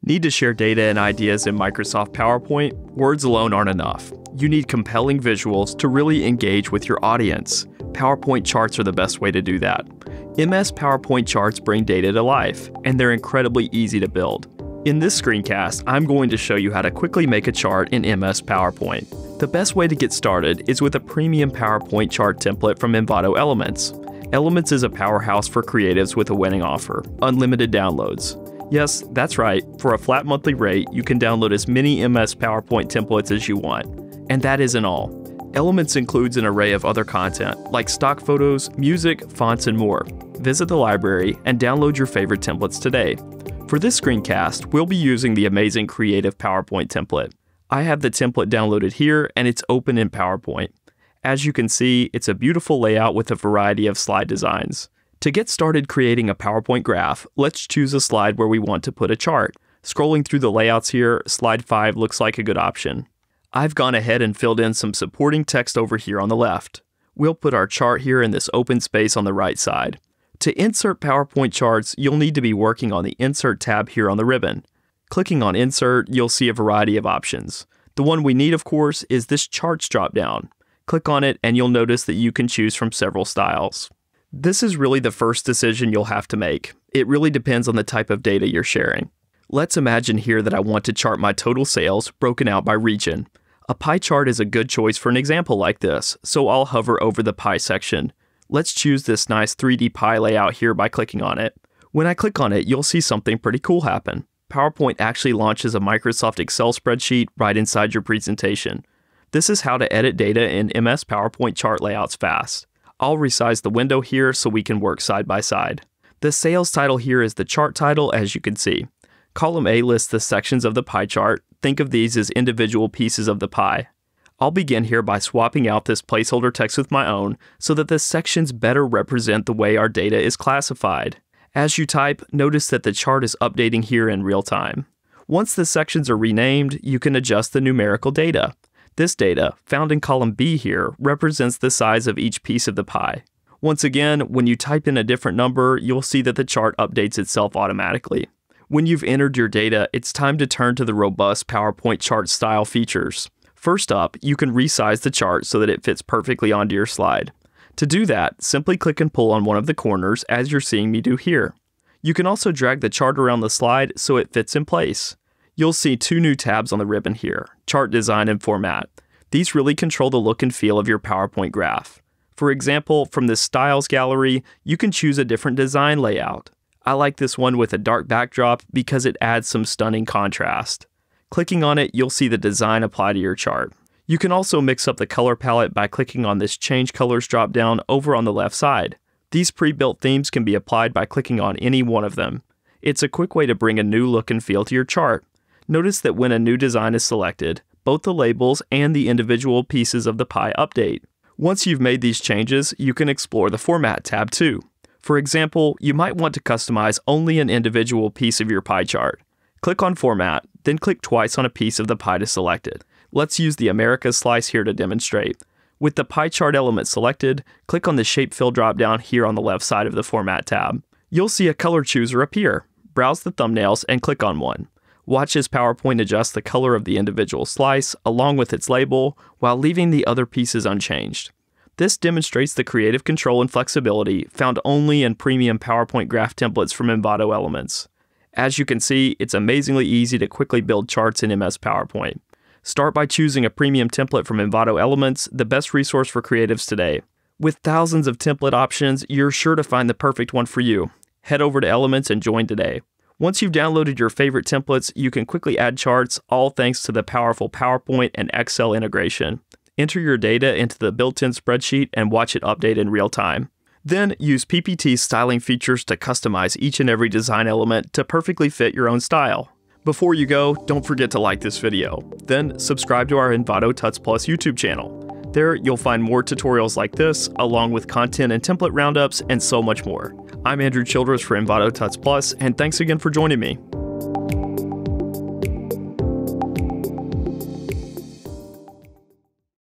Need to share data and ideas in Microsoft PowerPoint? Words alone aren't enough. You need compelling visuals to really engage with your audience. PowerPoint charts are the best way to do that. MS PowerPoint charts bring data to life, and they're incredibly easy to build. In this screencast, I'm going to show you how to quickly make a chart in MS PowerPoint. The best way to get started is with a premium PowerPoint chart template from Envato Elements. Elements is a powerhouse for creatives with a winning offer: unlimited downloads. Yes, that's right, for a flat monthly rate, you can download as many MS PowerPoint templates as you want. And that isn't all. Elements includes an array of other content, like stock photos, music, fonts, and more. Visit the library and download your favorite templates today. For this screencast, we'll be using the amazing Creative PowerPoint template. I have the template downloaded here, and it's open in PowerPoint. As you can see, it's a beautiful layout with a variety of slide designs. To get started creating a PowerPoint graph, let's choose a slide where we want to put a chart. Scrolling through the layouts here, slide 5 looks like a good option. I've gone ahead and filled in some supporting text over here on the left. We'll put our chart here in this open space on the right side. To insert PowerPoint charts, you'll need to be working on the Insert tab here on the ribbon. Clicking on Insert, you'll see a variety of options. The one we need, of course, is this Charts dropdown. Click on it and you'll notice that you can choose from several styles. This is really the first decision you'll have to make. It really depends on the type of data you're sharing. Let's imagine here that I want to chart my total sales broken out by region. A pie chart is a good choice for an example like this, so I'll hover over the pie section. Let's choose this nice 3D pie layout here by clicking on it. When I click on it, you'll see something pretty cool happen. PowerPoint actually launches a Microsoft Excel spreadsheet right inside your presentation. This is how to edit data in MS PowerPoint chart layouts fast. I'll resize the window here so we can work side by side. The sales title here is the chart title, as you can see. Column A lists the sections of the pie chart. Think of these as individual pieces of the pie. I'll begin here by swapping out this placeholder text with my own so that the sections better represent the way our data is classified. As you type, notice that the chart is updating here in real time. Once the sections are renamed, you can adjust the numerical data. This data, found in column B here, represents the size of each piece of the pie. Once again, when you type in a different number, you'll see that the chart updates itself automatically. When you've entered your data, it's time to turn to the robust PowerPoint chart style features. First up, you can resize the chart so that it fits perfectly onto your slide. To do that, simply click and pull on one of the corners as you're seeing me do here. You can also drag the chart around the slide so it fits in place. You'll see two new tabs on the ribbon here: Chart Design and Format. These really control the look and feel of your PowerPoint graph. For example, from this Styles gallery, you can choose a different design layout. I like this one with a dark backdrop because it adds some stunning contrast. Clicking on it, you'll see the design apply to your chart. You can also mix up the color palette by clicking on this Change Colors dropdown over on the left side. These pre-built themes can be applied by clicking on any one of them. It's a quick way to bring a new look and feel to your chart. Notice that when a new design is selected, both the labels and the individual pieces of the pie update. Once you've made these changes, you can explore the Format tab too. For example, you might want to customize only an individual piece of your pie chart. Click on Format, then click twice on a piece of the pie to select it. Let's use the Americas slice here to demonstrate. With the pie chart element selected, click on the Shape Fill dropdown here on the left side of the Format tab. You'll see a color chooser appear. Browse the thumbnails and click on one. Watch as PowerPoint adjusts the color of the individual slice along with its label while leaving the other pieces unchanged. This demonstrates the creative control and flexibility found only in premium PowerPoint graph templates from Envato Elements. As you can see, it's amazingly easy to quickly build charts in MS PowerPoint. Start by choosing a premium template from Envato Elements, the best resource for creatives today. With thousands of template options, you're sure to find the perfect one for you. Head over to Elements and join today. Once you've downloaded your favorite templates, you can quickly add charts, all thanks to the powerful PowerPoint and Excel integration. Enter your data into the built-in spreadsheet and watch it update in real time. Then use PPT styling features to customize each and every design element to perfectly fit your own style. Before you go, don't forget to like this video. Then subscribe to our Envato Tuts Plus YouTube channel. There, you'll find more tutorials like this, along with content and template roundups, and so much more. I'm Andrew Childress for Envato Tuts Plus, and thanks again for joining me.